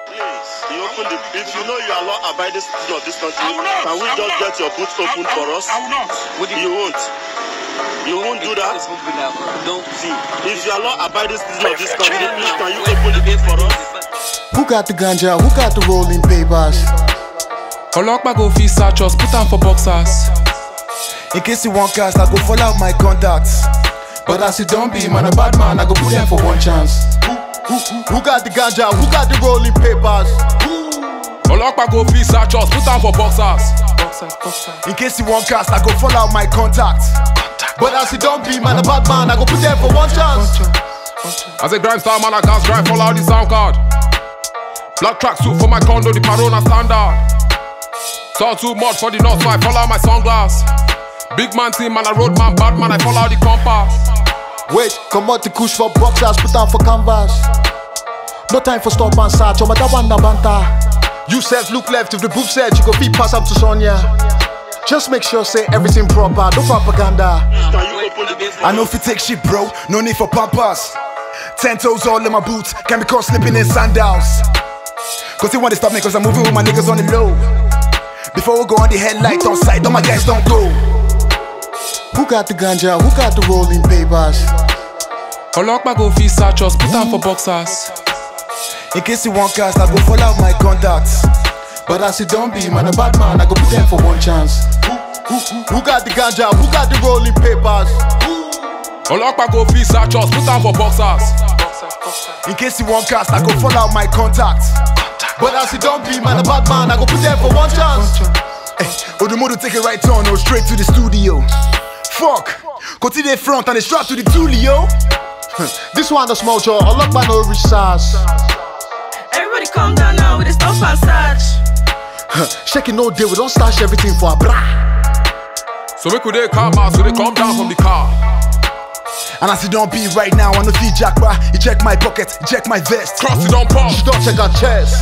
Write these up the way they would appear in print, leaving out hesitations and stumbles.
If you know you are not abiding citizen of this country, can we just get your boots open for us? I will not. You won't. You won't do that. Don't see. If you are not abiding citizen of this country, please can you open the gate for us? Who got the ganja? Who got the rolling papers? Olokpa go fit search us, put am for boxers. In case you want cast, I go follow out my contacts. But as it don't be, man, a bad man, I go put them for one chance. Who got the ganja? Who got the rolling papers? Olokpa go fit search us, put am for boxers. In case you want cast, I go follow out my contacts. But as it don't be, man, a bad man, I go put them for one chance. As a grime star, man, I can't drive, follow out the sound card. Black track suit for my condo, the Parona standard. Saw too much for the north, so I follow out my sunglass. Big man team, man, I road man, bad man, I follow out the compass. Wait, come out the kush for boxers, put down for canvas. No time for stop and search, oh my that one na banta. You said look left, if the booth said you go feed pass up to Sonia. Just make sure say everything proper, no propaganda. I know if you take shit bro, no need for pampas. 10 toes all in my boots, can be caught slipping in sandals. Cause they want to stop me cause I'm moving with my niggas on the low. Before we go on the headlight on sight, all my guys don't go. Who got the ganja? Who got the rolling papers? Olokpa go fit search us, put am for boxers. In case you want cast, I go follow out my contacts. But as it don't be, man, a bad man, I go put them for one chance. Who got the ganja? Who got the rolling papers? Olokpa go fit search us, put am for boxers. In case you want cast, I go follow out my contacts. But as it don't be, man, a bad man, I go put them for one chance. Odumodu take a right turn or straight to the studio. Fuck, continue front and they strap to the Tulio. This one a small job, I lock by no research. Everybody calm down now with the stuff and search. Shaking no day, we don't stash everything for a bra. So we could they calm out, so they come down from the car. And as it don't be right now, I know feed Jack bra. You check my pocket, you check my vest. Cross it on pump. You don't check our chest.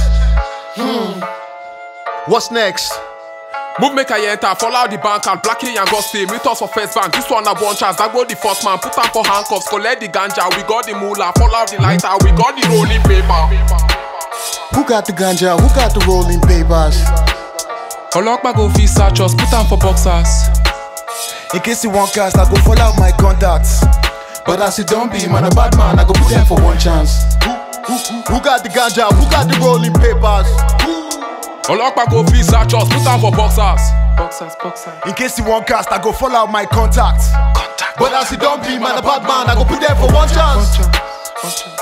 What's next? Move make I enter, follow out the bank and Blackie and Gusty. Meet us for first bank, this one a one chance. That go the first man, put am for handcuffs. Collect the ganja, we got the moolah. Follow out the lighter, we got the rolling paper. Who got the ganja? Who got the rolling papers? Olokpa go fit search us, put am for boxers. In case you want cast, I go follow out my contacts. But as it don't be, man, a bad man, I go put them for one chance. Who got the ganja? Who got the rolling papers? Olokpa go fit search us, put am for boxers. In case you want cast, I go follow out my contacts. But as it don't be, man, a bad man, I go put them for one chance.